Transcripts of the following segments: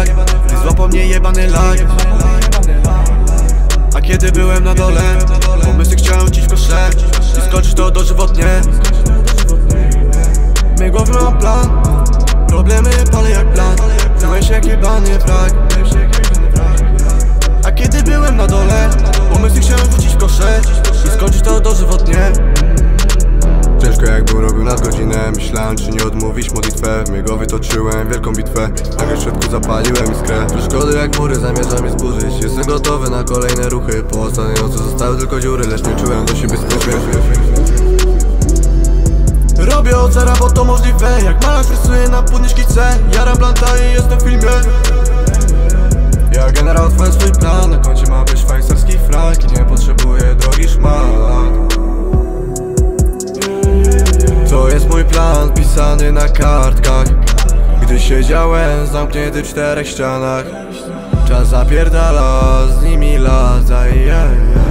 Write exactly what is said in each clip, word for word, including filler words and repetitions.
wrak. Złapał mnie jebany lag. A kiedy byłem na dole, pomysły chciałem rzucić w kosze i skoczyć to dożywotnie. W mej głowie mam plan, problemy palę jak plan. Czułem się jak jebany wrak. A kiedy byłem na dole, pomysły chciałem rzucić w kosze i skoczyć to dożywotnie. Ciężko jakbym robił nadgodzinę. Myślałem, czy nie odmówić modlitwę. W mej głowie toczyłem wielką bitwę. Nagle w środku zapaliłem iskrę. Przeszkody jak mury zamierzam je zburzyć. Jestem gotowy na kolejne ruchy. Po ostatniej nocy zostały tylko dziury, lecz nie czułem do siebie spośmiechu. Robię od zera, bo to możliwe. Jak malarz rysuję na płótnie szkice. Jaram planta i jestem w filmie. Ja generał, tworzy swój plan. Na koncie ma być szwajcarski frank i nie potrzebuję drogi szmat. To jest mój plan, pisany na kartkach. Gdy siedziałem zamknięty w czterech ścianach. Czas zapierdala, z nimi lata, yeah.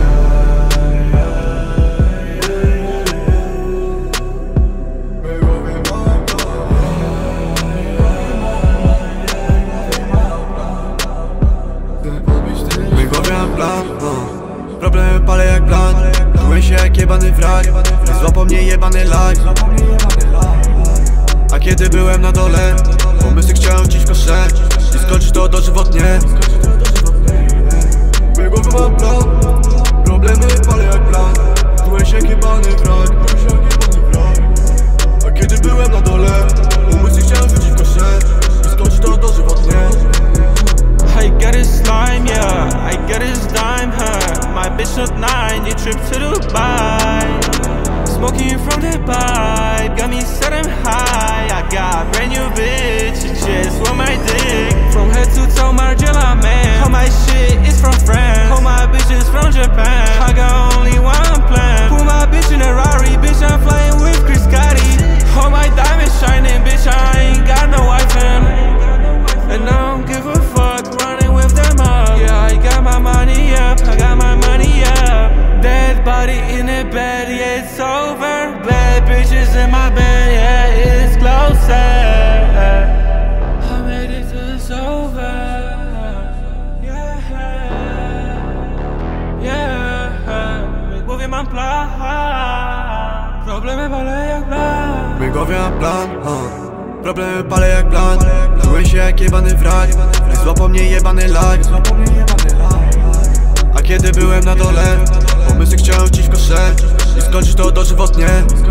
W mej głowie mam plan, uh. problemy palę jak plan. Czułem się jak jebany wrak. Złapał mnie jebany lag. A kiedy byłem na dole, pomysły chciałem rzucić w kosze i skoczyć to dożywotnie. W mojej głowie mam plan, problemy palę jak plan. Czułem się jak jebany wrak. A kiedy byłem na dole, pomysły chciałem rzucić w kosze i skoczyć to dożywotnie. I get his slime, yeah, I get his dime, huh. My bitch not nine, you trip to Dubai. Smoking from the pipe, got me setting high. I got a brand new bitch, she just want my dick. From head to toe, Margiela, man. All my shit is from France, all my bitches from Japan. I got only one plan, put my bitch in a Rari, bitch, I'm flying with Chris Gotti. All my diamonds shining, bitch, I ain't got no wife and And I don't give a fuck, running with them up. Yeah, I got my money up, I got my money up. Dead body in the bed, yeah, it's over. Bad bitches in my bed, yeah, it's closer. I made it till it's over. Yeah, yeah. W mej głowie mam plan, problemy palę jak plan. W mej głowie mam plan, uh. problemy palę jak plan. Czułem się jak jebany wrak. Złapał mnie jebany lag. A kiedy byłem na dole, pomysły chciałem rzucić w kosze i skoczyć to dożywotnie.